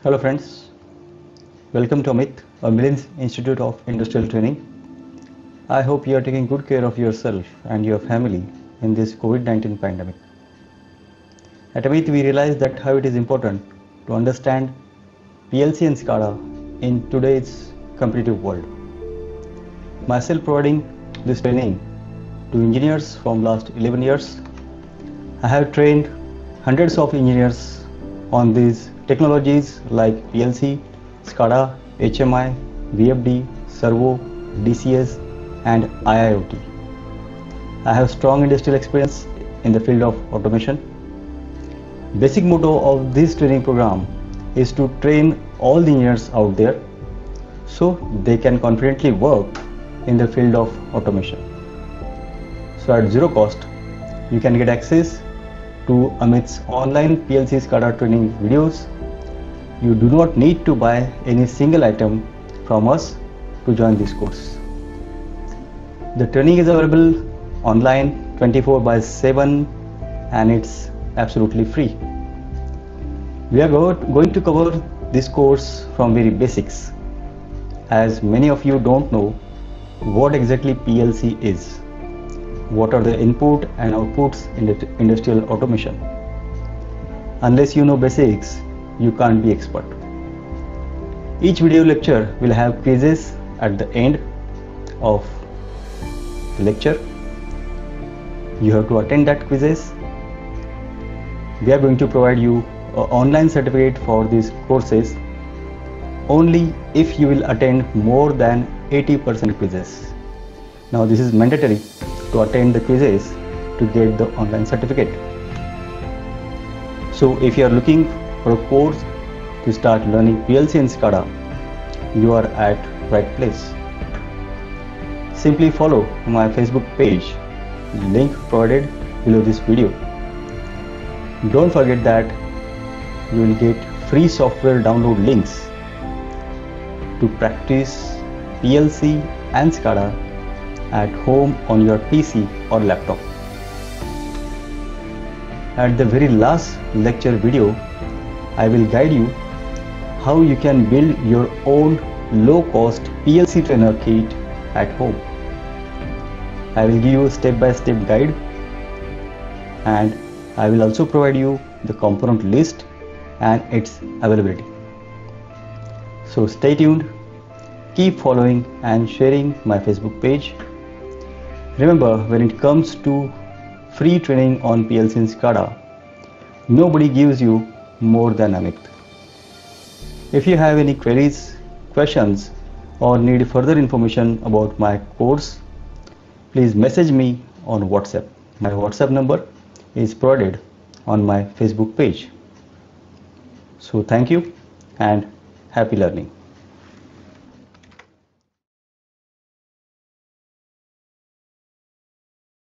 Hello friends, welcome to Amit, a Millens Institute of Industrial Training. I hope you are taking good care of yourself and your family in this COVID-19 pandemic. At Amit, we realize that how it is important to understand PLC and SCADA in today's competitive world. Myself providing this training to engineers from last 11 years, I have trained hundreds of engineers on these technologies like PLC, SCADA, HMI, VFD, servo, DCS and IIoT. I have strong industrial experience in the field of automation. Basic motto of this training program is to train all the engineers out there so they can confidently work in the field of automation. So at zero cost, you can get access to Amit's online PLC SCADA training videos. You do not need to buy any single item from us to join this course. The training is available online 24/7 and it's absolutely free. We are going to cover this course from very basics, as many of you don't know what exactly PLC is. What are the input and outputs in the industrial automation? Unless you know basics, you can't be expert. Each video lecture will have quizzes at the end of the lecture. You have to attend that quizzes. We are going to provide you an online certificate for these courses only if you will attend more than 80% quizzes. Now this is mandatory to attend the quizzes to get the online certificate. So if you are looking for a course to start learning PLC and SCADA, you are at right place. Simply follow my Facebook page, link provided below this video. Don't forget that you will get free software download links to practice PLC and SCADA at home on your PC or laptop. At the very last lecture video, I will guide you how you can build your own low-cost PLC trainer kit at home. I will give you a step-by-step guide, and I will also provide you the component list and its availability. So stay tuned, keep following and sharing my Facebook page. Remember, when it comes to free training on PLC and SCADA, nobody gives you more than Amit. If you have any queries, questions or need further information about my course, please message me on WhatsApp. My WhatsApp number is provided on my Facebook page. So thank you and happy learning.